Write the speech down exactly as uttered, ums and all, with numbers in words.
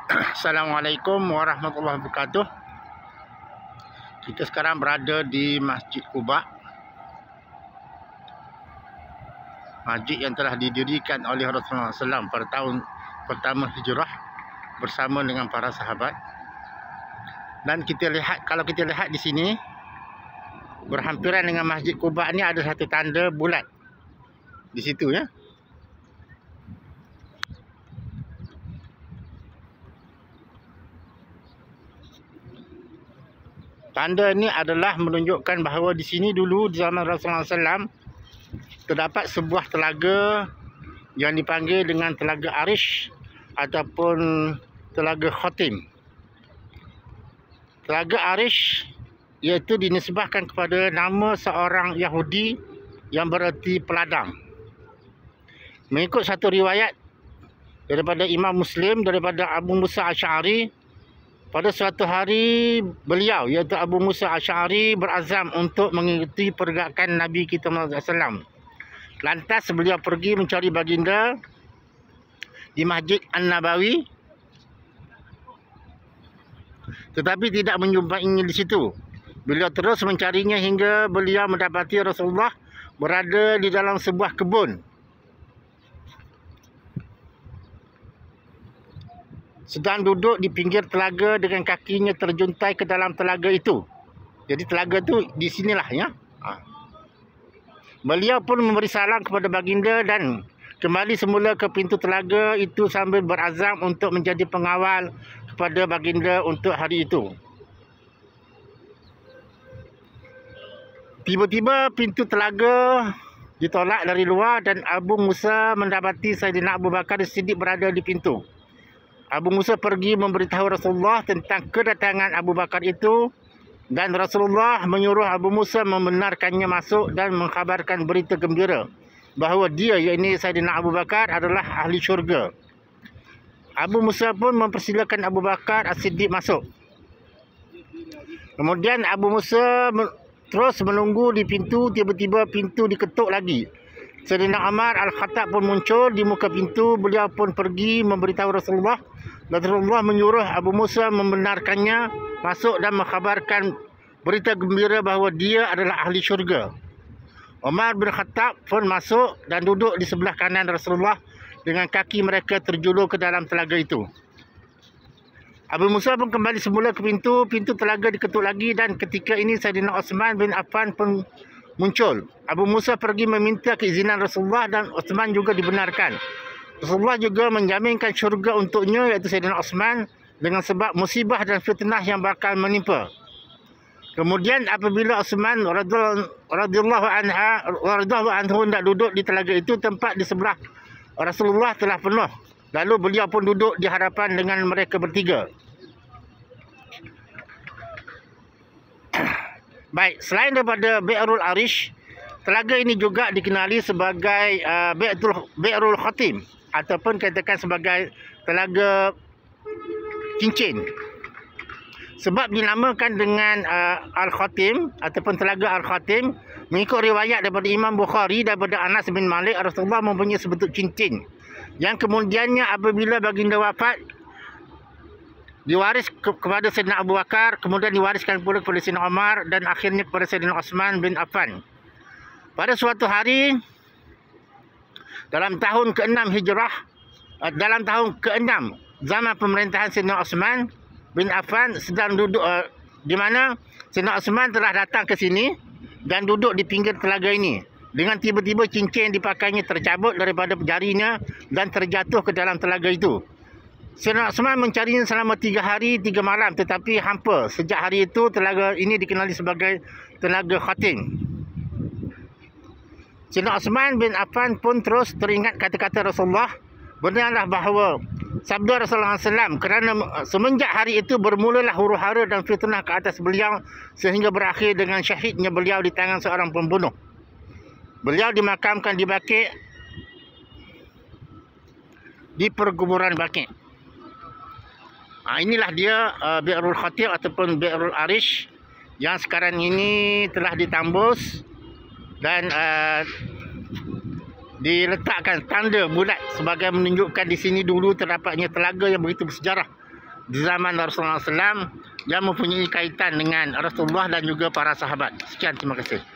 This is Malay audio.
Assalamualaikum warahmatullahi wabarakatuh. Kita sekarang berada di Masjid Quba, masjid yang telah didirikan oleh Rasulullah sallallahu alaihi wasallam pada tahun pertama hijrah bersama dengan para sahabat. Dan kita lihat, kalau kita lihat di sini, berhampiran dengan Masjid Quba ni ada satu tanda bulat di situ ya. Tanda ini adalah menunjukkan bahawa di sini dulu di zaman Rasulullah sallallahu alaihi wasallam terdapat sebuah telaga yang dipanggil dengan Telaga Arish ataupun Telaga Khatim. Telaga Arish iaitu dinisbahkan kepada nama seorang Yahudi yang bererti peladang. Mengikut satu riwayat daripada Imam Muslim daripada Abu Musa Asy'ari, pada suatu hari beliau iaitu Abu Musa Asy'ari berazam untuk mengikuti pergerakan Nabi kita Muhammad sallallahu alaihi wasallam. Lantas beliau pergi mencari baginda di Masjid An-Nabawi, tetapi tidak menjumpainya di situ. Beliau terus mencarinya hingga beliau mendapati Rasulullah berada di dalam sebuah kebun, sedang duduk di pinggir telaga dengan kakinya terjuntai ke dalam telaga itu. Jadi telaga tu di sinilah ya. Ha. Beliau pun memberi salam kepada baginda dan kembali semula ke pintu telaga itu sambil berazam untuk menjadi pengawal kepada baginda untuk hari itu. Tiba-tiba pintu telaga ditolak dari luar dan Abu Musa mendapati Sayyidina Abu Bakar As-Siddiq berada di pintu. Abu Musa pergi memberitahu Rasulullah tentang kedatangan Abu Bakar itu, dan Rasulullah menyuruh Abu Musa membenarkannya masuk dan mengkhabarkan berita gembira bahawa dia, yakni Sayyidina Abu Bakar, adalah ahli syurga. Abu Musa pun mempersilakan Abu Bakar As-Siddiq masuk. Kemudian Abu Musa terus menunggu di pintu. Tiba-tiba pintu diketuk lagi. Sayyidina Umar Al-Khattab pun muncul di muka pintu. Beliau pun pergi memberitahu Rasulullah, dan Rasulullah menyuruh Abu Musa membenarkannya masuk dan mengkhabarkan berita gembira bahawa dia adalah ahli syurga. Umar bin Khattab pun masuk dan duduk di sebelah kanan Rasulullah dengan kaki mereka terjulur ke dalam telaga itu. Abu Musa pun kembali semula ke pintu. Pintu telaga diketuk lagi, dan ketika ini Sayyidina Uthman bin Affan pun muncul. Abu Musa pergi meminta keizinan Rasulullah dan Uthman juga dibenarkan. Rasulullah juga menjaminkan syurga untuknya, iaitu Sayyidina Uthman, dengan sebab musibah dan fitnah yang bakal menimpa. Kemudian apabila Uthman radhiyallahu anha radhiyallahu anhu hendak duduk di telaga itu, tempat di sebelah Rasulullah telah penuh. Lalu beliau pun duduk di hadapan dengan mereka bertiga. Baik, selain daripada Bi'rul Arish, telaga ini juga dikenali sebagai uh, Bi'rul, Bi'rul Khatim, ataupun katakan sebagai Telaga Cincin. Sebab dinamakan dengan uh, Al-Khatim ataupun Telaga Al-Khatim, mengikut riwayat daripada Imam Bukhari daripada Anas bin Malik, Rasulullah mempunyai sebentuk cincin yang kemudiannya apabila baginda wafat diwaris ke kepada Sayyidina Abu Bakar, kemudian diwariskan pula kepada Sayyidina Umar, dan akhirnya kepada Sayyidina Uthman bin Affan. Pada suatu hari dalam tahun keenam hijrah, dalam tahun keenam zaman pemerintahan Sayyidina Uthman bin Affan, sedang duduk uh, di mana Sayyidina Uthman telah datang ke sini dan duduk di pinggir telaga ini. Dengan tiba-tiba cincin dipakainya tercabut daripada jarinya dan terjatuh ke dalam telaga itu. Sayyidina Uthman mencarinya selama tiga hari, tiga malam, tetapi hampa. Sejak hari itu, telaga ini dikenali sebagai Telaga Khatim. Sayyidina Uthman bin Affan pun terus teringat kata-kata Rasulullah. Benarlah bahawa sabda Rasulullah sallallahu alaihi wasallam, kerana semenjak hari itu bermulalah huru-hara dan fitnah ke atas beliau, sehingga berakhir dengan syahidnya beliau di tangan seorang pembunuh. Beliau dimakamkan di Baqi', di perkuburan Baqi'. Ha, inilah dia uh, Bi'rul Khatim ataupun Bi'rul Arish yang sekarang ini telah ditambus dan uh, diletakkan tanda bulat sebagai menunjukkan di sini dulu terdapatnya telaga yang begitu bersejarah di zaman Rasulullah sallallahu alaihi wasallam yang mempunyai kaitan dengan Rasulullah dan juga para sahabat. Sekian, terima kasih.